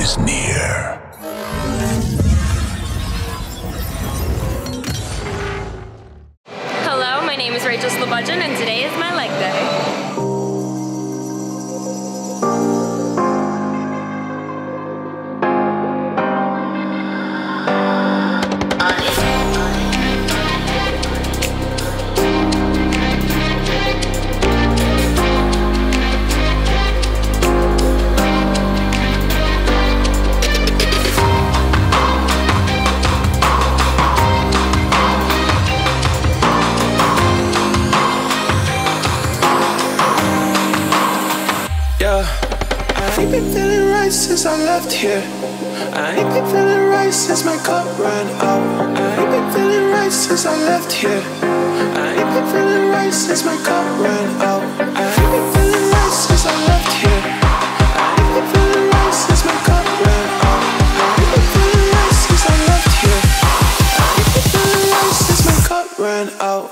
is near. Hello, my name is Slobodjian, and today is my leg day. I ain't been feeling right since I left here. I ain't been feeling right since my cup ran out. I ain't been feeling right since I left here. I ain't been feeling right since my cup ran out. I ain't been feeling right since I left here. I ain't been feeling right since my cup ran out. I ain't been feeling right since I left here. I ain't been feeling right since my cup ran out.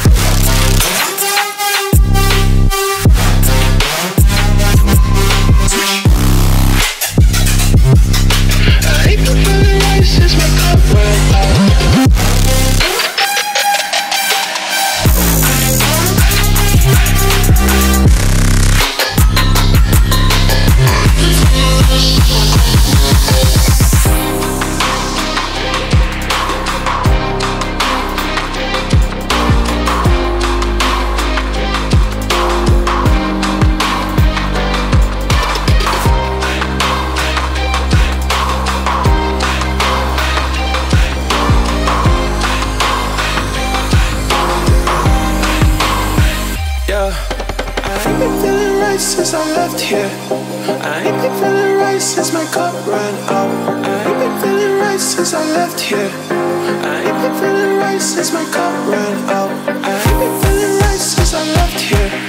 I ain't been feeling right since I left here. I ain't been feeling right since my cup ran out. I ain't been feeling right since I left here. I ain't been feeling right since my cup ran out. I ain't been feeling right since I left here.